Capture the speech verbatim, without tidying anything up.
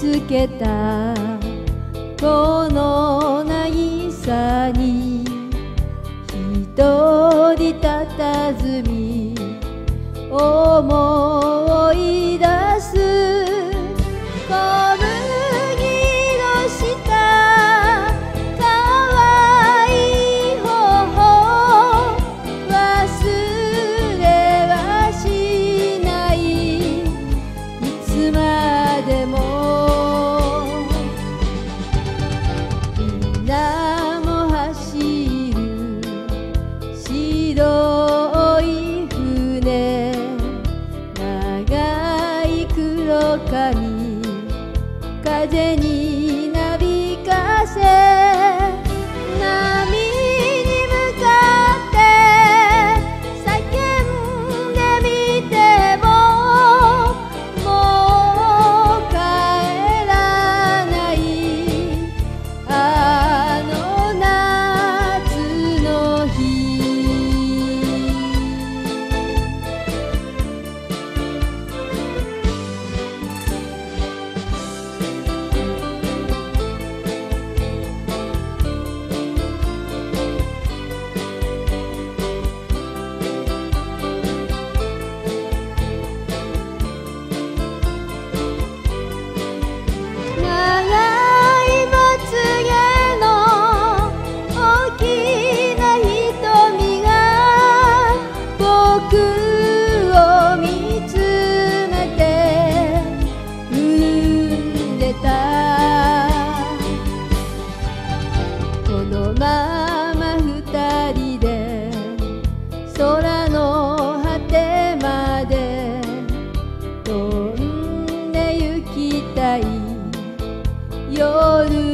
つけたこの渚に一人たたずみ思い出す小麦の下可愛い頬忘れはしないいつまでも水面走る白い船長い黒髪風になびかせ波に向かって叫んでみてももう帰らないあの夏の日空の果てまで飛んで行きたい夜